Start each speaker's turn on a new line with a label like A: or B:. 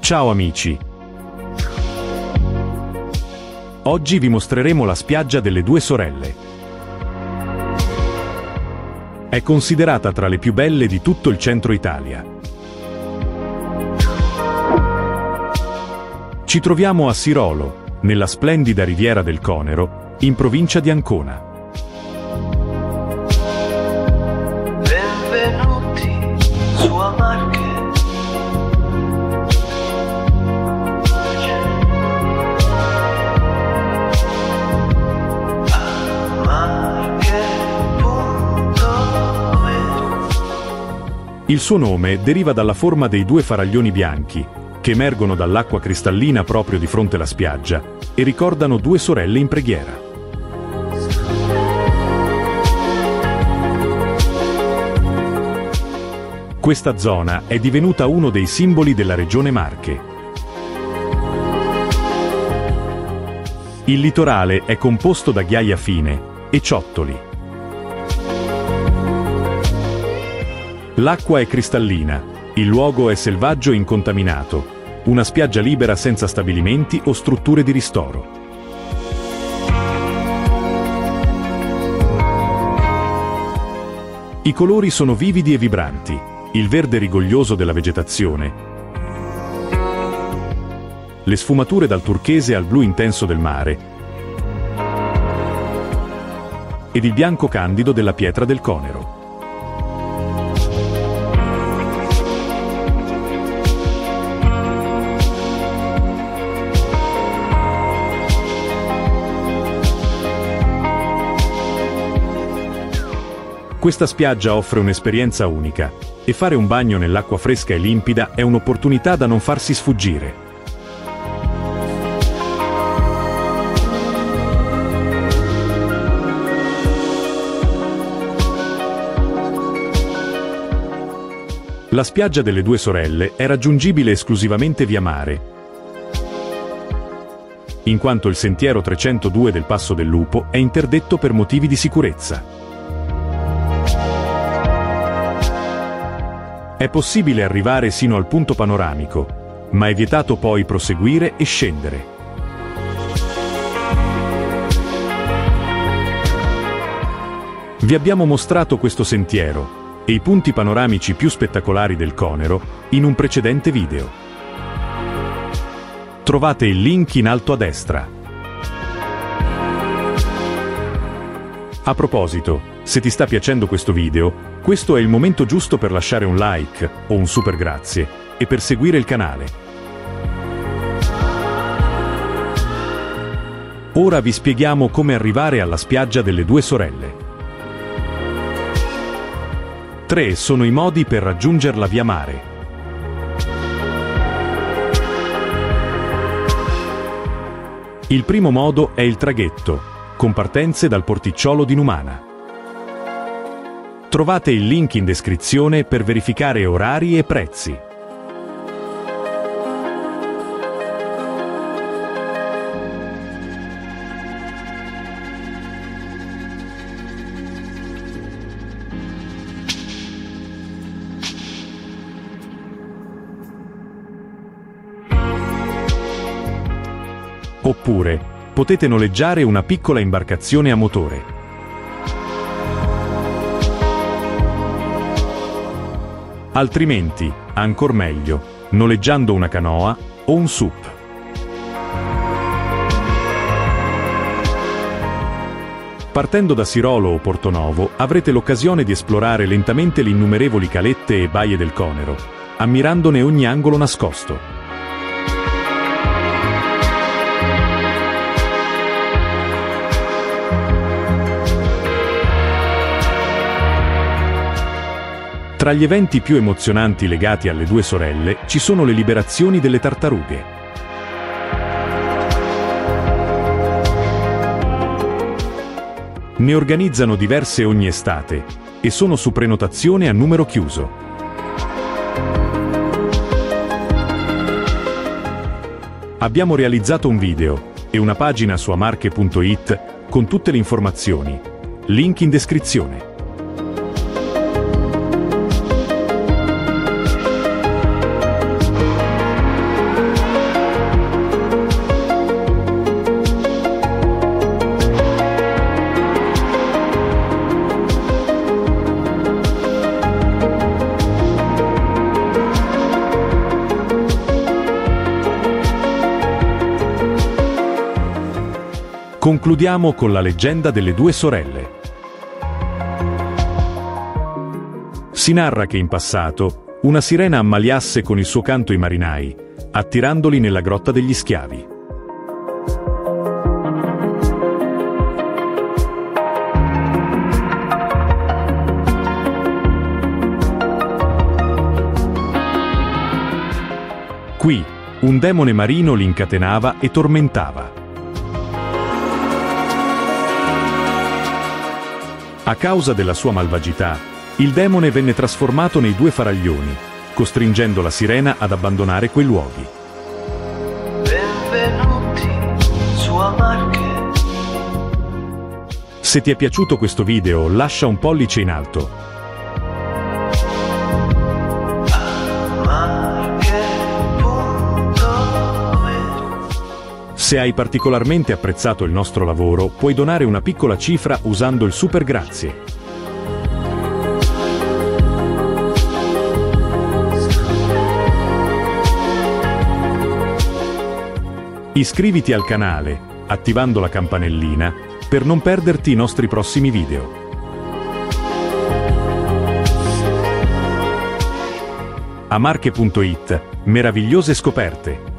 A: Ciao amici! Oggi vi mostreremo la spiaggia delle Due Sorelle. È considerata tra le più belle di tutto il centro Italia. Ci troviamo a Sirolo, nella splendida riviera del Conero, in provincia di Ancona.
B: Benvenuti su Amarche.
A: Il suo nome deriva dalla forma dei due faraglioni bianchi, che emergono dall'acqua cristallina proprio di fronte alla spiaggia e ricordano due sorelle in preghiera. Questa zona è divenuta uno dei simboli della regione Marche. Il litorale è composto da ghiaia fine e ciottoli. L'acqua è cristallina, il luogo è selvaggio e incontaminato, una spiaggia libera senza stabilimenti o strutture di ristoro. I colori sono vividi e vibranti, il verde rigoglioso della vegetazione, le sfumature dal turchese al blu intenso del mare ed il bianco candido della pietra del Conero. Questa spiaggia offre un'esperienza unica e fare un bagno nell'acqua fresca e limpida è un'opportunità da non farsi sfuggire. La spiaggia delle Due Sorelle è raggiungibile esclusivamente via mare, in quanto il sentiero 302 del Passo del Lupo è interdetto per motivi di sicurezza. È possibile arrivare sino al punto panoramico, ma è vietato poi proseguire e scendere. Vi abbiamo mostrato questo sentiero e i punti panoramici più spettacolari del Conero in un precedente video. Trovate il link in alto a destra. A proposito, se ti sta piacendo questo video, questo è il momento giusto per lasciare un like o un super grazie e per seguire il canale. Ora vi spieghiamo come arrivare alla spiaggia delle Due Sorelle. 3 sono i modi per raggiungerla via mare. Il primo modo è il traghetto, con partenze dal porticciolo di Numana. Trovate il link in descrizione per verificare orari e prezzi. Oppure potete noleggiare una piccola imbarcazione a motore. Altrimenti, ancor meglio, noleggiando una canoa o un SUP. Partendo da Sirolo o Portonovo avrete l'occasione di esplorare lentamente le innumerevoli calette e baie del Conero, ammirandone ogni angolo nascosto. Tra gli eventi più emozionanti legati alle Due Sorelle ci sono le liberazioni delle tartarughe. Ne organizzano diverse ogni estate e sono su prenotazione a numero chiuso. Abbiamo realizzato un video e una pagina su amarche.it con tutte le informazioni. Link in descrizione. Concludiamo con la leggenda delle due sorelle. Si narra che in passato una sirena ammaliasse con il suo canto i marinai, attirandoli nella grotta degli schiavi. Qui, un demone marino li incatenava e tormentava. A causa della sua malvagità, il demone venne trasformato nei due faraglioni, costringendo la sirena ad abbandonare quei luoghi.
B: Benvenuti su Amarche.
A: Se ti è piaciuto questo video, lascia un pollice in alto. Se hai particolarmente apprezzato il nostro lavoro, puoi donare una piccola cifra usando il super grazie. Iscriviti al canale, attivando la campanellina, per non perderti i nostri prossimi video. Amarche.it, meravigliose scoperte.